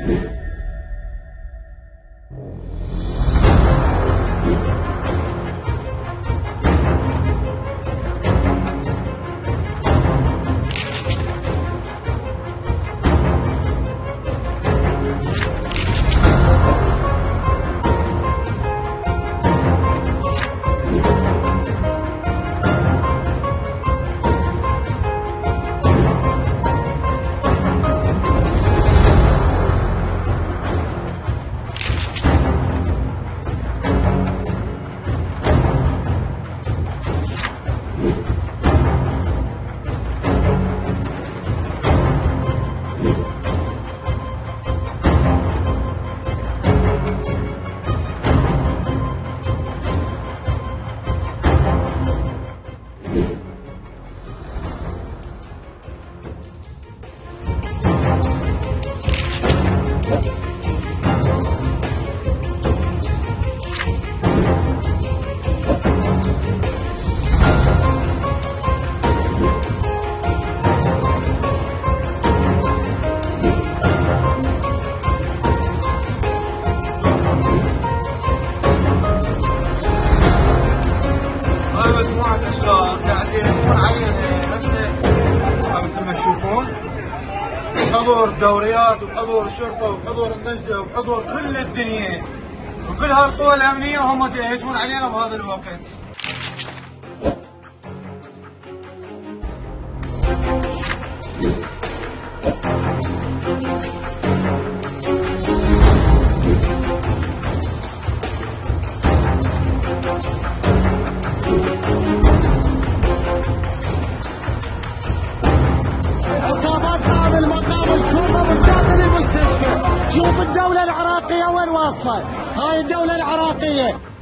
بحضور الدوريات وبحضور الشرطة وبحضور النجدة وبحضور كل الدنيا وكل هالقوى الأمنية وهم يهجمون علينا بهذا الوقت. شوف الدولة العراقية وين واصلة، هاي الدولة العراقية